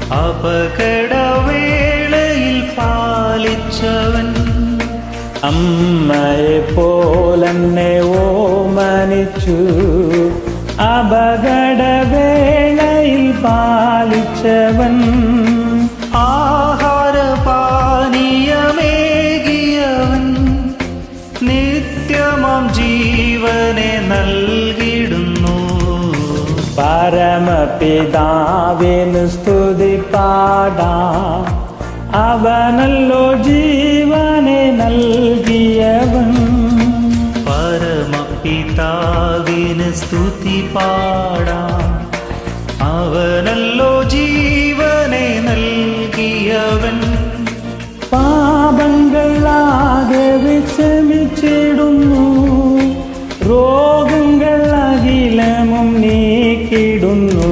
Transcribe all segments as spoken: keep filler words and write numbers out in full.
അപകടവേളയിൽ പാലിച്ചവൻ അമ്മയെ പോലെന്നെ ഓമനിച്ചു അപകടവേളയിൽ പാലിച്ചവൻ ആഹാരപാനീയമേകിയവൻ നിത്യമാം ജീവനെ നൽകിടുന്നു പരമപിതാവിന് സ്തുതി പാടാം അവനല്ലോ ജീവനെ നൽകിയവൻ പരമപിതാവിന് സ്തുതി പാടാം അവനല്ലോ ജീവനെ നൽകിയവൻ പാപങ്ങളാകെ വിഷമിച്ചിടുന്നു രോഗങ്ങൾ അഖിലമും നീക്കിടുന്നു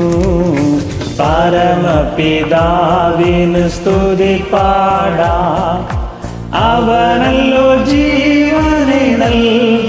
പരമപിതാവിന് സ്തുതി പാടാം അവനല്ലോ ജീവനെ നൽകി